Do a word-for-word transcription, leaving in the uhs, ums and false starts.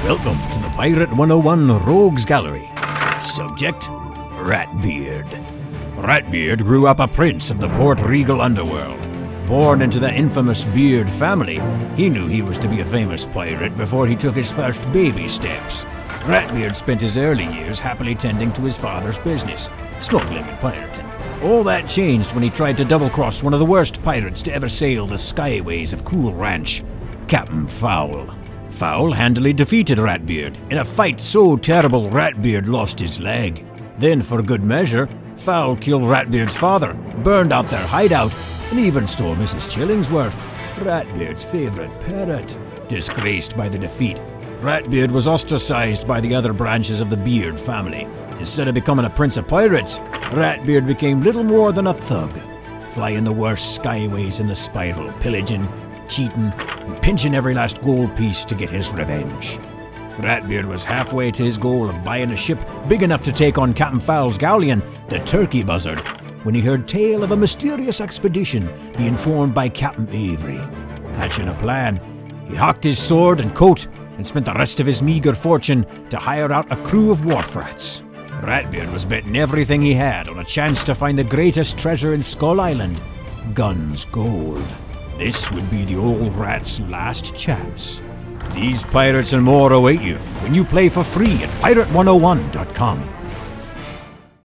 Welcome to the Pirate one oh one Rogues Gallery. Subject, Ratbeard. Ratbeard grew up a prince of the Port Regal Underworld. Born into the infamous Beard family, he knew he was to be a famous pirate before he took his first baby steps. Ratbeard spent his early years happily tending to his father's business, smuggling and pirating. All that changed when he tried to double-cross one of the worst pirates to ever sail the skyways of Cool Ranch, Captain Fowl. Fowl handily defeated Ratbeard in a fight so terrible Ratbeard lost his leg. Then, for good measure, Fowl killed Ratbeard's father, burned out their hideout, and even stole Missus Chillingsworth, Ratbeard's favourite parrot. Disgraced by the defeat, Ratbeard was ostracized by the other branches of the Beard family. Instead of becoming a prince of pirates, Ratbeard became little more than a thug, flying the worst skyways in the spiral, pillaging, cheating, and pinching every last gold piece to get his revenge. Ratbeard was halfway to his goal of buying a ship big enough to take on Captain Fowl's Galleon, the Turkey Buzzard, when he heard tale of a mysterious expedition being formed by Captain Avery. Hatching a plan, he hocked his sword and coat and spent the rest of his meager fortune to hire out a crew of Wharf Rats. Ratbeard was betting everything he had on a chance to find the greatest treasure in Skull Island, Gunn's gold. This would be the old rat's last chance. These pirates and more await you when you play for free at pirate one oh one dot com.